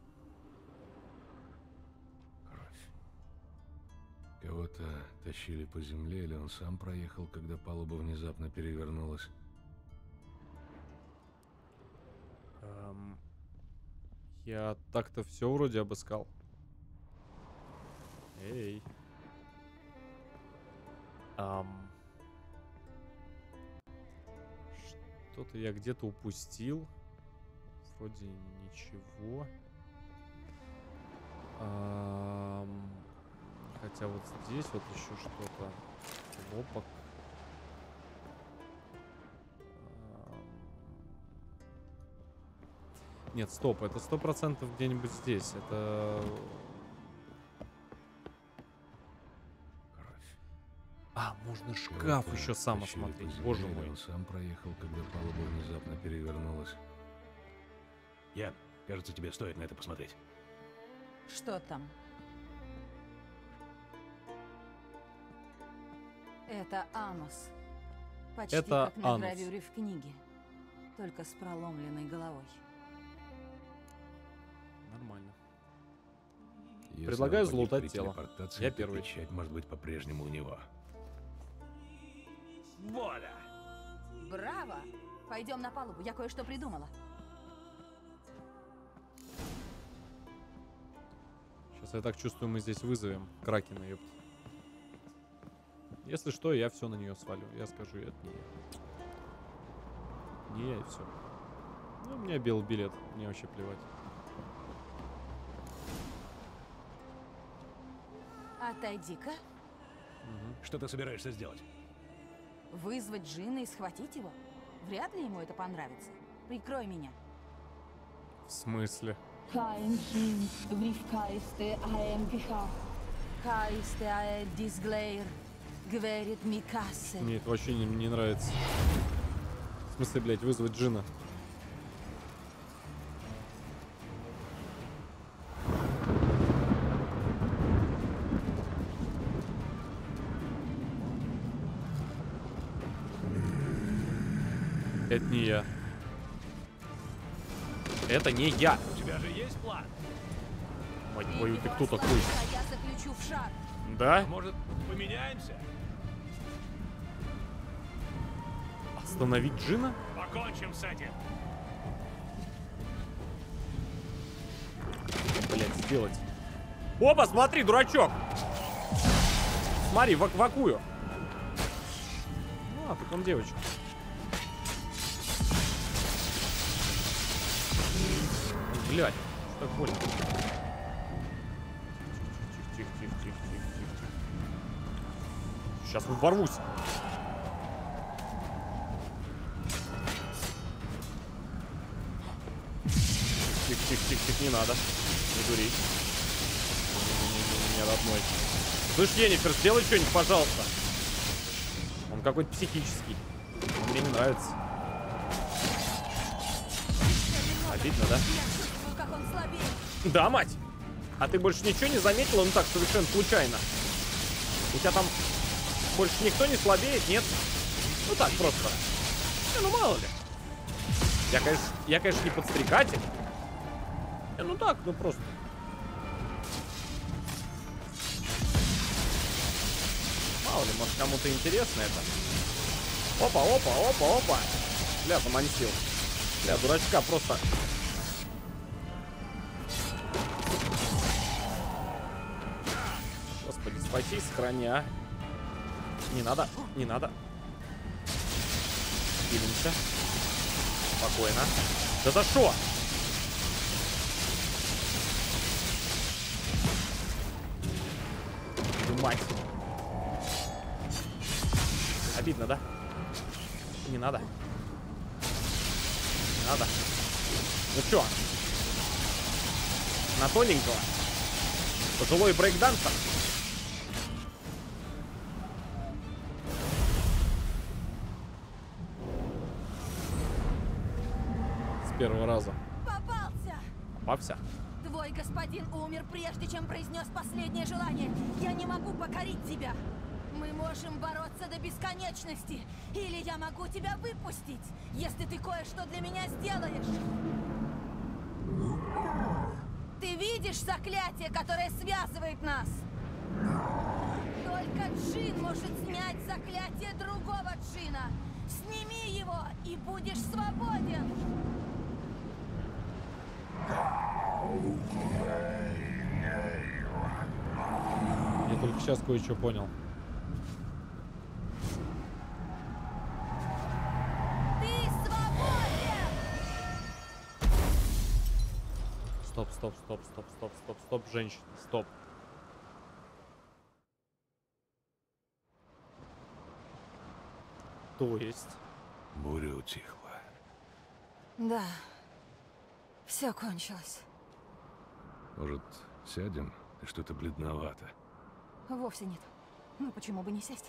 Кровь. Кого-то тащили по земле, или он сам проехал, когда палуба внезапно перевернулась. Я так-то все вроде обыскал. Эй. Что-то я где-то упустил. Вроде ничего. Хотя вот здесь вот еще что-то. Хлопок. Нет, стоп, это 100% где-нибудь здесь. Это... Кровь. А, можно шкаф Кого-то еще сам тащили по осмотреть. земле, Боже или мой. он сам проехал, когда палуба внезапно перевернулась. Ян, кажется, тебе стоит на это посмотреть. Что там? Это Амос. Почти Это как на Анус. гравюре в книге. Только с проломленной головой. Нормально. Если Предлагаю он погиб залутать при тело. телепортации, Я то первый. печать может быть по-прежнему у него. Воля! Браво! Пойдем на палубу, я кое-что придумала. Сейчас я так чувствую, мы здесь вызовем Кракена, ёпт. Если что, я все на нее свалю. Я скажу, это не я. Не я и все. Ну, у меня белый билет, мне вообще плевать. Отойди-ка. Что ты собираешься сделать? Вызвать Джина и схватить его? Вряд ли ему это понравится. Прикрой меня. В смысле? Kein Kind врифкаисте аэм геха. Каисте аэ дисглейр. Гверит микассе. Мне это вообще не нравится. В смысле, блядь, вызвать Джина? Это не я. Это не я. У тебя же есть план? Мать твою, ты кто такой? А я заключу в шар. Да? Может, поменяемся? Остановить Джина? Покончим с этим. Блять, сделать. Опа, смотри, дурачок! Смотри, вакую. А, так он девочка. Блять, что так больно? Тихо. Сейчас ворвусь. Тихо, не надо. Не дури. Не, родной. Слышь, Енифер, сделай что-нибудь, пожалуйста. Он какой-то психический. Он мне не нравится. Обидно, да? Я чувствую, как он слабеет. Да, мать! А ты больше ничего не заметила? Ну так, совершенно случайно. У тебя там больше никто не слабеет, нет? Ну так, просто. Ну мало ли. Я, конечно, не подстрекатель. Ну так, ну просто. Мало ли, может, кому-то интересно это. Опа. Бля, замансил. Бля, дурачка просто. Спаси, сохраня. Не надо, не надо. Хилимся. Спокойно. Да за что? Мать. Обидно, да? Не надо. Не надо. Ну чё? На тоненького. Пожилой брейкдансер. С первого раза. Попался! Попався. Твой господин умер, прежде чем произнес последнее желание. Я не могу покорить тебя. Мы можем бороться до бесконечности. Или я могу тебя выпустить, если ты кое-что для меня сделаешь. Ты видишь заклятие, которое связывает нас? Только Джин может снять заклятие другого Джина. Сними его, и будешь свободен. Я только сейчас кое-что понял. Ты свободен! Стоп, стоп, стоп, стоп, стоп, стоп, стоп, женщина, стоп. То есть? Буря утихла. Да, все кончилось. Может, сядем? Ты что-то бледновато. Вовсе нет. Ну почему бы не сесть?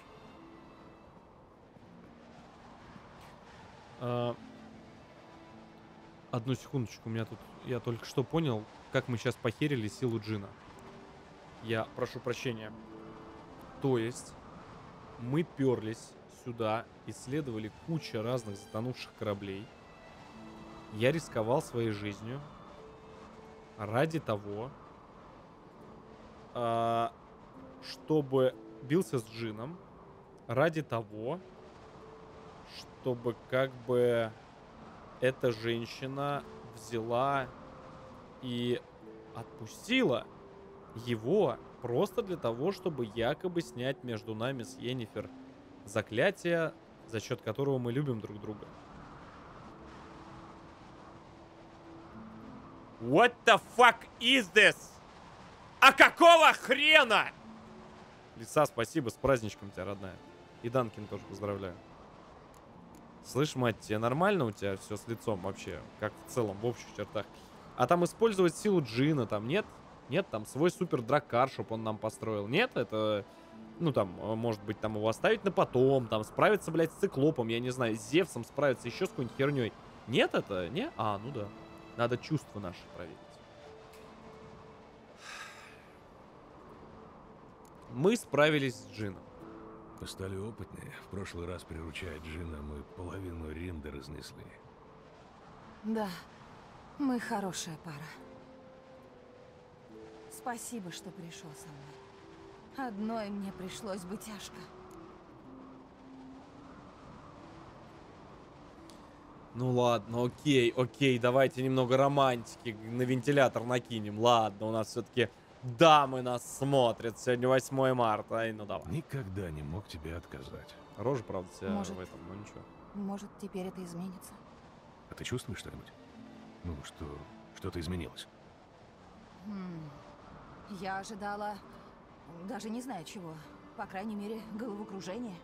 Одну секундочку, у меня тут... Я только что понял, как мы сейчас похерили силу Джина. Я прошу прощения. То есть, мы перлись сюда, исследовали кучу разных затонувших кораблей. Я рисковал своей жизнью ради того, чтобы бился с Джином, ради того, чтобы как бы эта женщина взяла и отпустила его просто для того, чтобы якобы снять между нами с Йеннифер заклятие, за счет которого мы любим друг друга. What the fuck is this? А какого хрена? Лиса, спасибо, с праздничком тебя, родная. И Данкин тоже поздравляю. Слышь, мать, тебе нормально у тебя все с лицом вообще? Как в целом, в общих чертах? А там использовать силу Джина там нет? Нет, там свой супер драккар, чтоб он нам построил. Нет, это... Ну, там, может быть, там его оставить на потом, там, справиться, блядь, с циклопом, я не знаю, с Зевсом справиться, еще с какой-нибудь херней. Нет это? Не? А, ну да. Надо чувства наши проверить. Мы справились с Джином. Мы стали опытнее. В прошлый раз, приручая Джина, мы половину Ринда разнесли. Да, мы хорошая пара. Спасибо, что пришел со мной. Одной мне пришлось бы тяжко. Ну ладно, окей, окей, давайте немного романтики на вентилятор накинем. Ладно, у нас все-таки дамы нас смотрят. Сегодня 8 марта, ай, ну давай. Никогда не мог тебе отказать. Рожа, правда, тебя Может. в этом, но ничего. Может, теперь это изменится? А ты чувствуешь что-нибудь? Ну, что-то изменилось? Я ожидала... Даже не знаю чего. По крайней мере, головокружение.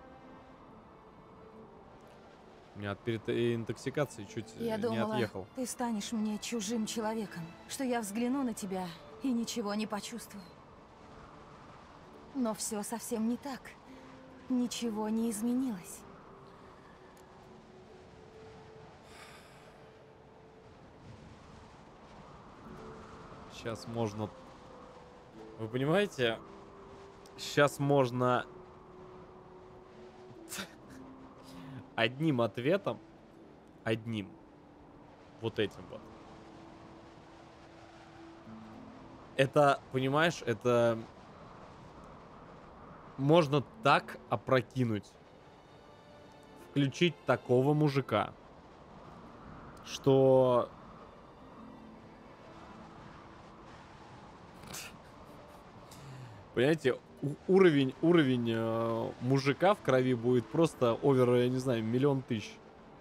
У меня от переинтоксикации чуть Я не думала, отъехал. ты станешь мне чужим человеком, что я взгляну на тебя и ничего не почувствую. Но все совсем не так. Ничего не изменилось. Сейчас можно... Вы понимаете? Сейчас можно... Одним ответом, одним, вот этим вот. Это, понимаешь, это можно так опрокинуть, включить такого мужика, что... Понимаете, уровень мужика в крови будет просто овер, я не знаю, 1 000 000 тысяч.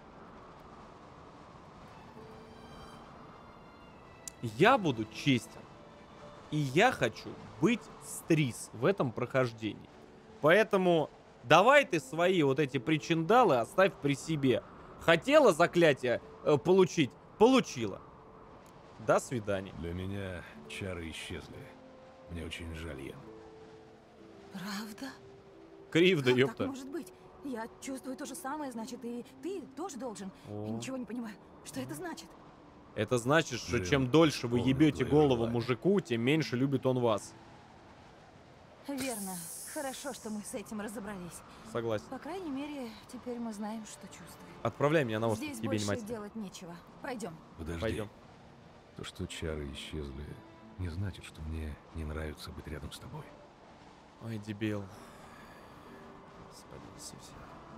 Я буду честен. И я хочу быть стрис в этом прохождении. Поэтому давай ты свои вот эти причиндалы оставь при себе. Хотела заклятие получить? Получила. До свидания. Для меня чары исчезли. Мне очень жаль, Ян. Правда? Кривда, Как ёпта. так может быть? Я чувствую то же самое, значит, и ты тоже должен. О. Я ничего не понимаю. Что это значит? Это значит, что Жил, чем дольше вы полный ебете твоего голову желания. мужику, тем меньше любит он вас. Верно. Хорошо, что мы с этим разобрались. Согласен. По крайней мере, теперь мы знаем, что чувствуем. Отправляй меня на остров Здесь к тебе, больше мать. делать нечего. Пойдем. Подожди. Пойдем. То, что чары исчезли, не значит, что мне не нравится быть рядом с тобой. Ой, дебил. Господи, Иисусе.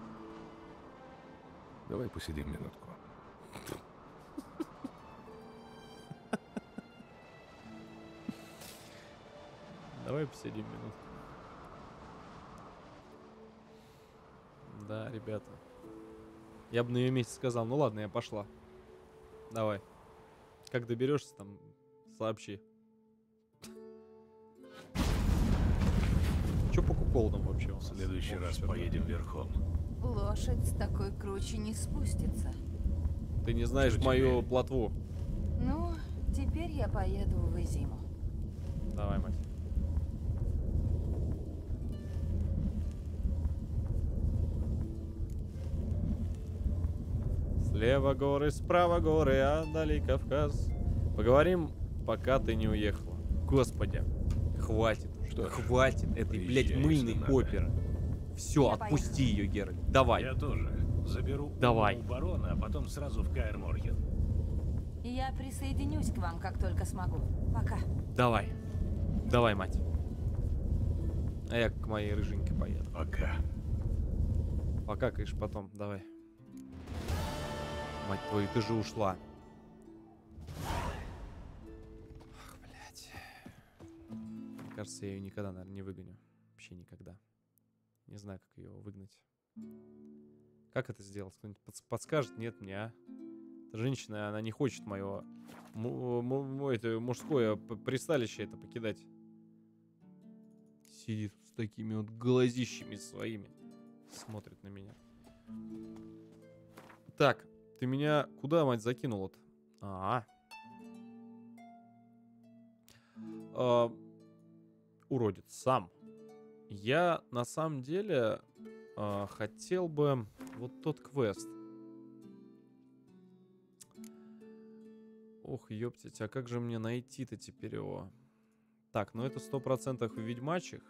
Давай посидим минутку. Давай посидим минутку. Да, ребята. Я бы на ее месте сказал, ну ладно, я пошла. Давай. Как доберешься, там, сообщи. Че по куколдам вообще у В нас? следующий раз Всё, да. поедем верхом. Лошадь с такой круче не спустится. Ты не знаешь Что мою теперь? плотву. Ну, теперь я поеду в Изиму. Давай, мать. Слева горы, справа горы, а далее Кавказ. Поговорим, пока ты не уехала. Господи, хватит уже, Что ж, хватит этой, блядь, поезжай, мыльной если надо. оперы. Все, Я отпусти ее, Геральт. Давай. Я тоже. Заберу Давай. у барона, а потом сразу в Каэр Морген. Я присоединюсь к вам, как только смогу. Пока. Давай. Давай, мать. А я к моей рыженьке поеду. Пока. Покакаешь потом, давай. Мать твою, ты же ушла. Ах, блядь. Мне кажется, я ее никогда, наверное, не выгоню. Вообще никогда. Не знаю, как ее выгнать. Как это сделать? Кто-нибудь подскажет? Нет мне, а? Эта женщина, она не хочет мое это мужское присталище это покидать. Сидит с такими вот глазищами своими. Смотрит на меня. Так, ты меня куда, мать, закинула-то? Уродец, сам. Я на самом деле хотел бы вот тот квест. Ох, ёптить, а как же мне найти-то теперь его? Так, ну это 100% ведьмачих.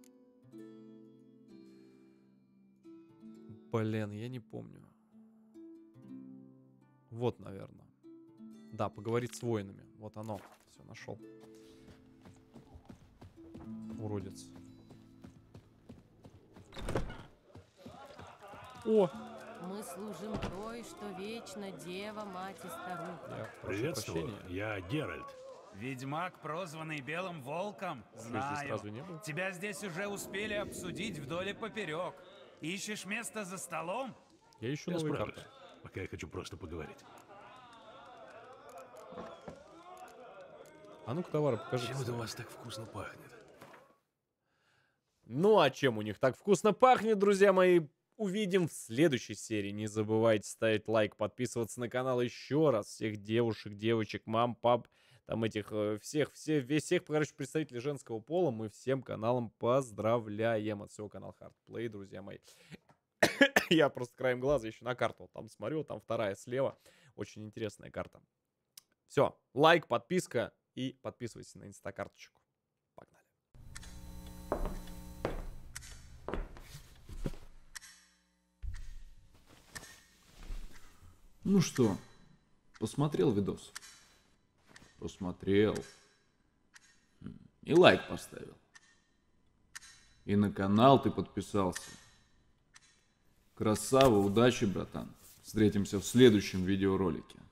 Блин, я не помню. Вот, наверное. Да, поговорить с воинами. Вот оно. Все, нашел. Уродец. О! Мы служим той, что вечно дева, мать и старуха. Я прошу Приветствую, прощения. я Геральт. Ведьмак, прозванный Белым Волком? Что, здесь Знаю. сразу не было? Тебя здесь уже успели обсудить вдоль и поперек. Ищешь место за столом? Я ищу Я новые справлюсь. карты. Пока я хочу просто поговорить. А ну-ка, товары покажи. Чем это у вас так вкусно пахнет? Ну, а чем у них так вкусно пахнет, друзья мои, увидим в следующей серии. Не забывайте ставить лайк, подписываться на канал еще раз. Всех девушек, девочек, мам, пап, там этих, всех, короче, представителей женского пола мы всем каналам поздравляем. От всего канала Hardplay, друзья мои. Я просто краем глаза еще на карту там смотрю, там вторая слева. Очень интересная карта. Все, лайк, подписка и подписывайтесь на инстакарточку. Погнали. Ну что, посмотрел видос? Посмотрел. И лайк поставил. И на канал ты подписался. Красава, удачи, братан. Встретимся в следующем видеоролике.